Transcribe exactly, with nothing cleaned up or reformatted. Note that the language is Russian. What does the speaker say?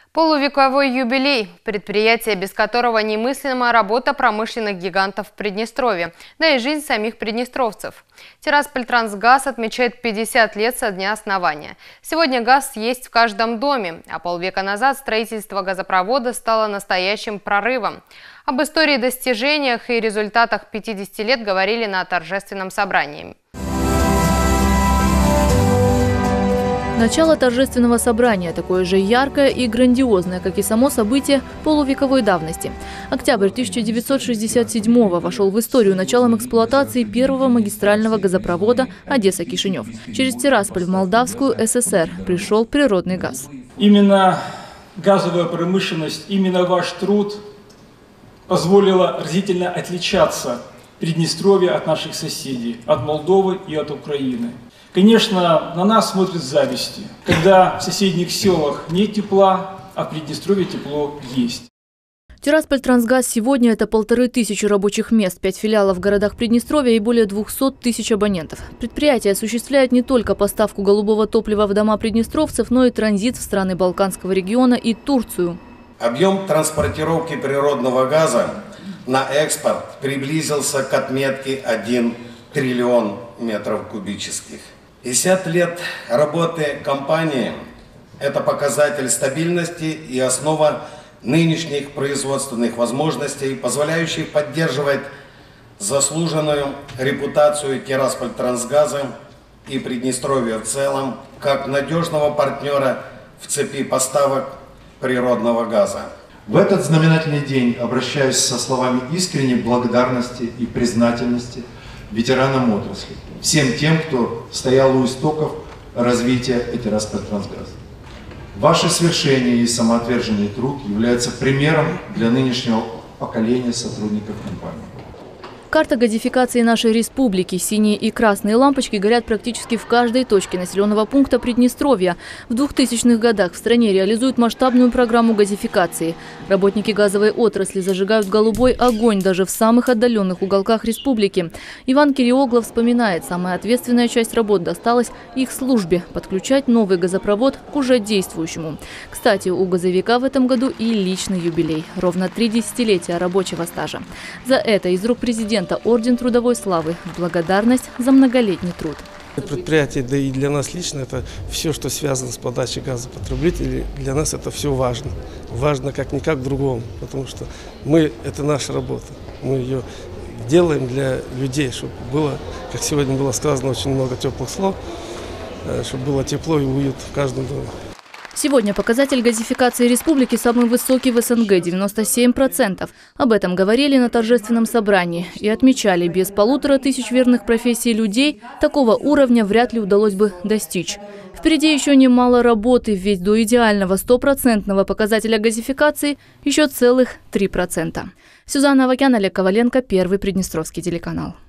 Полувековой юбилей – предприятие, без которого немыслима работа промышленных гигантов в Приднестровье, да и жизнь самих приднестровцев. Тираспольтрансгаз отмечает пятьдесят лет со дня основания. Сегодня газ есть в каждом доме, а полвека назад строительство газопровода стало настоящим прорывом. Об истории, достижениях и результатах пятидесяти лет говорили на торжественном собрании. Начало торжественного собрания такое же яркое и грандиозное, как и само событие полувековой давности. Октябрь тысяча девятьсот шестьдесят седьмого вошел в историю началом эксплуатации первого магистрального газопровода Одесса-Кишинев. Через Тирасполь в Молдавскую ССР пришел природный газ. Именно газовая промышленность, именно ваш труд позволила разительно отличаться Приднестровье от наших соседей, от Молдовы и от Украины. Конечно, на нас смотрят с завистью, когда в соседних селах нет тепла, а в Приднестровье тепло есть. Тираспольтрансгаз сегодня – это полторы тысячи рабочих мест, пять филиалов в городах Приднестровья и более двухсот тысяч абонентов. Предприятие осуществляет не только поставку голубого топлива в дома приднестровцев, но и транзит в страны Балканского региона и Турцию. Объем транспортировки природного газа на экспорт приблизился к отметке один триллион метров кубических. пятьдесят лет работы компании – это показатель стабильности и основа нынешних производственных возможностей, позволяющих поддерживать заслуженную репутацию Тираспольтрансгаза и Приднестровья в целом, как надежного партнера в цепи поставок природного газа. В этот знаменательный день обращаюсь со словами искренней благодарности и признательности ветеранам отрасли, всем тем, кто стоял у истоков развития Тираспольтрансгаза. Ваши свершения и самоотверженный труд являются примером для нынешнего поколения сотрудников компании. Карта газификации нашей республики. Синие и красные лампочки горят практически в каждой точке населенного пункта Приднестровья. В двухтысячных годах в стране реализуют масштабную программу газификации. Работники газовой отрасли зажигают голубой огонь даже в самых отдаленных уголках республики. Иван Кириоглов вспоминает, самая ответственная часть работ досталась их службе – подключать новый газопровод к уже действующему. Кстати, у газовика в этом году и личный юбилей – ровно три десятилетия рабочего стажа. За это из рук президента орден Трудовой славы в благодарность за многолетний труд. Предприятие, да и для нас лично, это все, что связано с подачей газа потребителей, для нас это все важно. Важно как никак другому, потому что мы, это наша работа. Мы ее делаем для людей, чтобы было, как сегодня было сказано, очень много теплых слов, чтобы было тепло и уют в каждом доме. Сегодня показатель газификации республики самый высокий в СНГ – девяносто семь процентов. Об этом говорили на торжественном собрании и отмечали, без полутора тысяч верных профессий людей такого уровня вряд ли удалось бы достичь. Впереди еще немало работы, ведь до идеального стопроцентного показателя газификации еще целых три процента. Сюзанна Авакян, Олег Коваленко, Первый Приднестровский телеканал.